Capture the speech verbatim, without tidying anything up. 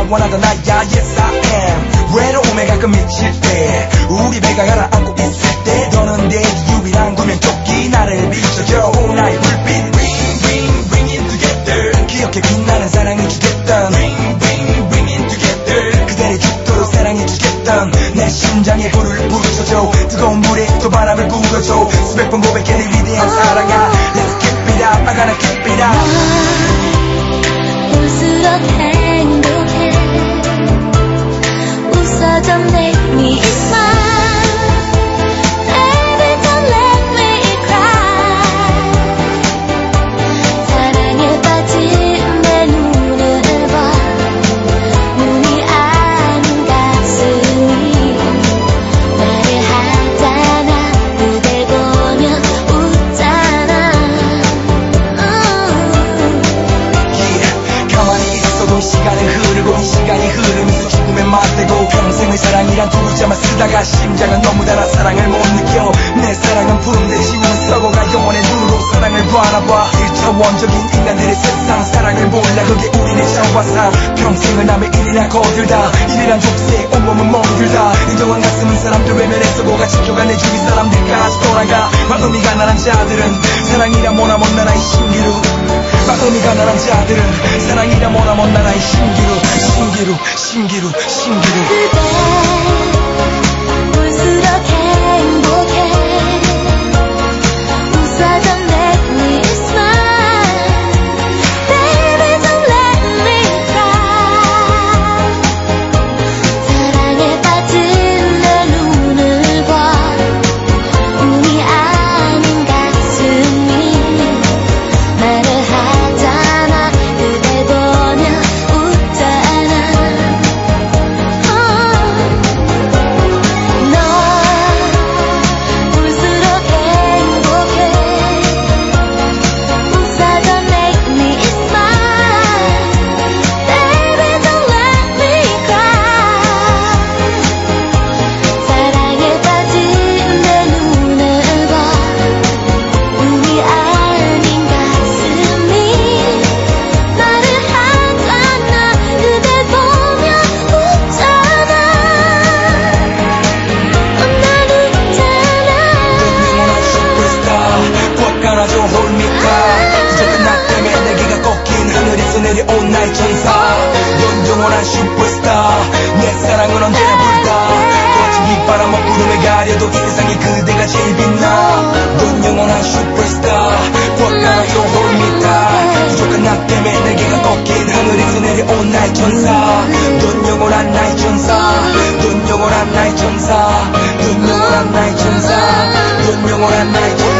원하던 나야 yes I am 외로움에 가끔 미칠 때 우리 배가 가라앉고 있을 때 너는 내 유일한 구명조끼 나를 비춰줘 나의 불빛 Bring bring bring it together 기억해 빛나는 사랑이 주겠던 Bring bring bring it together 그대를 죽도록 사랑해주겠던 내 심장에 불을 붙여줘 뜨거운 물에 또 바람을 불어줘 수백 번 고백해 네 위대한 사랑아 Let's keep it up I gotta keep it up 볼수록 행복해 웃어줘 make me smile Baby don't let me cry 사랑에 빠진 내 눈을 봐 눈이 아닌 가슴이 말을 하잖아 그댈 보며 웃잖아 가만히 있어도 시간은 흐르고 이 시간이 흐르면서 죽음에 맞대고 평생을 사랑이란 두 글자만 쓰다가 심장은 너무 달아 사랑을 못 느껴 내 사랑은 푸른데 지우는 썩어가 영원의 눈으로 사랑을 바라봐 일차원적인 인간들의 세상 사랑을 몰라 그게 우리네 샤워상 평생을 남의 일이나 거들다 일이란 족쇄에 온몸은 멍들다 인정한 가슴은 사람들 외면해서 고가 지켜간 내 주위 사람들까지 돌아가 마음이 가난한 자들은 사랑이란 뭐나먼 나라의 신기루 마음이 가난한 자들은 사랑이란 뭐나먼 나라의 신기루 신기루 신기루 신기루 그대 볼수록 행복해 웃어줘 make me smile Baby don't let me cry 사랑에 빠진 내 눈을 봐 운이 아닌 가슴이 말을 하잖아 그댈 보며 웃잖아 너 볼수록 행복해 웃어줘 make me smile Baby don't let me cry 사랑에 빠진 내 눈을 봐 운이 아닌 가슴이 말을 하잖아 그댈 보며 웃잖아 난 웃잖아 슈퍼스타 꽉 안아줘 hold me tight 이제 끝났다며 내게가 꺾인 하늘에서 내려온 나의 천사 넌 영원한 슈퍼스타 내 사랑은 언제나 불타 거친 빗바람 먹구름에 가려도 이 세상에 그대가 제일 빛나 넌 영원한 슈퍼스타 꽉 안아줘 hold me tight 부족한 나 때문에 내게가 꺾인 하늘에서 내려온 나의 천사 넌 영원한 나의 천사 넌 영원한 나의 천사 넌 영원한 나의 천사 넌 영원한 나의 천사